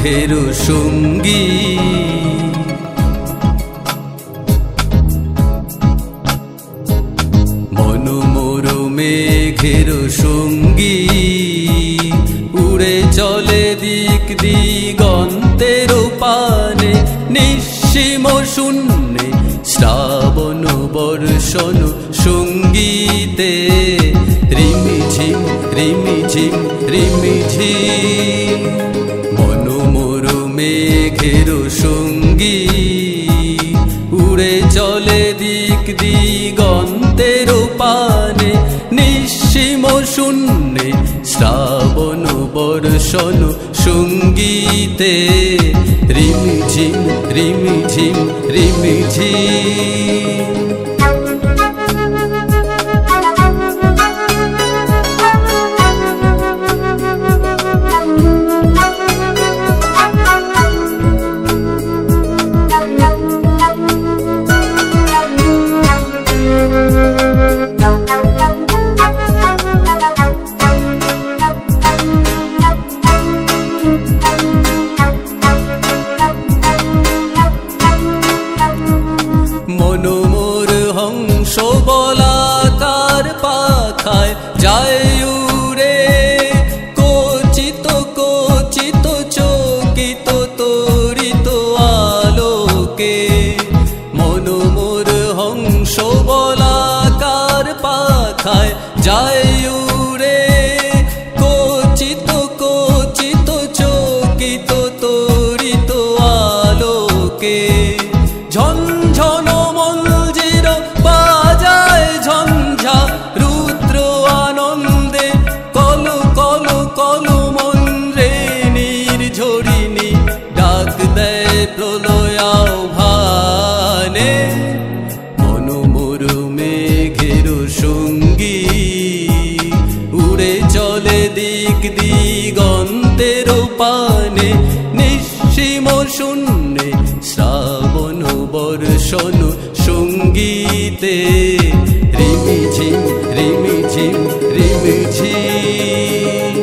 মেঘের সঙ্গী। মনোমোর মেঘের সঙ্গী উড়ে চলে দিক দিগন্তের পানে, নিঃসীম শূন্যে শ্রাবণ বর্ষণ সঙ্গীতে। রিমিঝিম রিমিঝিম রিমিঝিম মনোমোর মেঘের সঙ্গী উড়ে চলে দিক দিগন্তের পানে, নিঃসীম শূন্যে শ্রাবণ বর্ষণ সঙ্গীতে। রিমিঝিম রিমিঝিম রিমিঝিম মনোমোর হংস বলাকার পাখায় যায় উড়ে, কচিত কচিত চকিত তরিত আলোকে। মনোমোর হংস বলাকার পাখায় যায় উড়ে, কচিত কচিত চকিত তরিত আলোকে। ঝনঝন মঞ্জির বাজায় ঝঞ্ঝা রুদ্র আনন্দে, কলু কলু কলু মন রে নির্ঝরিণী ডাক দেয় প্রলয় আহ্বানে। মনোমোর মেঘের সঙ্গী উড়ে চলে দিক দিগন্তের পানে, নিঃসীম শূন্যে শ্রাবণ বর্ষণ সঙ্গীতে। রিমিঝিম রিমিঝিম রিমিঝিম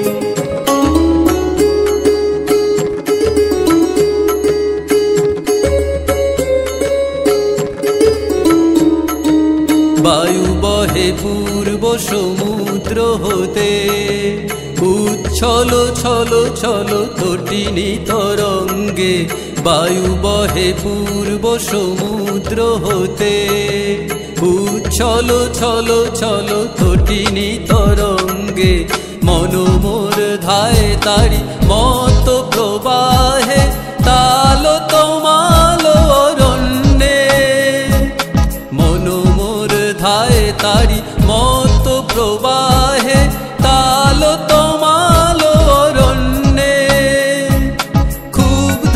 বায়ু বহে পূর্ব সমুদ্র হতে, উচ্ছল ছল ছল তটিনী তরঙ্গে। বায়ু বহে পূর্ব সমুদ্র হতে, উচ্ছল ছল ছল তটিনী তরঙ্গে। মনোমোর ধায় তারি মত প্রবাহে, তাল তমাল অরণ্যে। মনোমোর ধায় তারি মত প্রবাহে, তাল তমাল অরণ্যে। ক্ষুব্ধ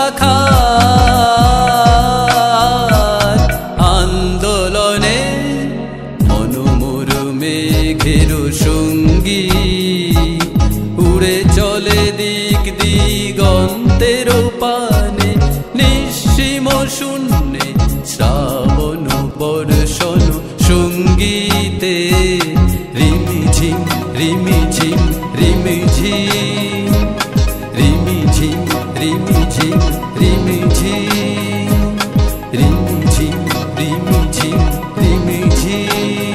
শাখার আন্দোলনে মনোমোর মেঘের সঙ্গী উড়ে চলে দিক দিগন্তের পানে, নিঃসীম শূন্যে শ্রাবণ বর্ষণ সঙ্গীতে। রিমিঝিম রিমিঝিম রিমিঝিম রিমিঝিম রিমিঝিম রিমিঝিম রিমিঝিম রিমিঝিম রিমিঝিম